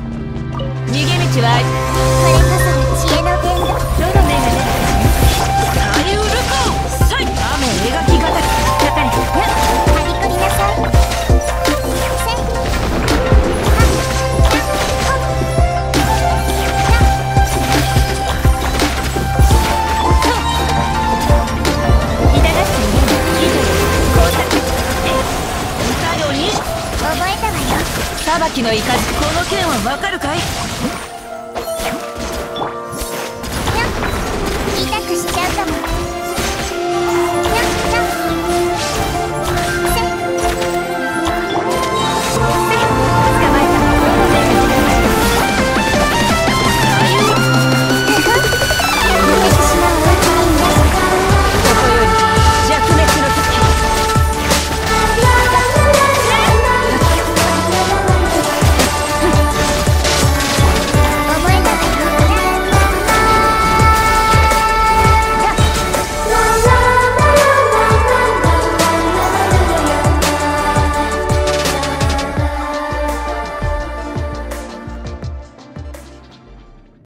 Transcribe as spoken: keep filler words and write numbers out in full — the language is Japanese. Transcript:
逃げ道はあり。 これこそが知恵の伝道。 どの目が出たかサイウルコサイ雨描きがたりかかりはりこりなさい。せんは痛がって逃げる以上工作歌よに覚えたわよ。 裁きのいかずこの剣はわかるかい。